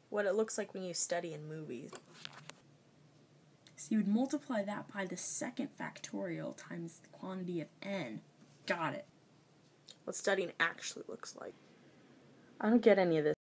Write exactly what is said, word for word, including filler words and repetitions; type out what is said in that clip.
What it looks like when you study in movies. So you would multiply that by the second factorial times the quantity of n. Got it. What studying actually looks like. I don't get any of this.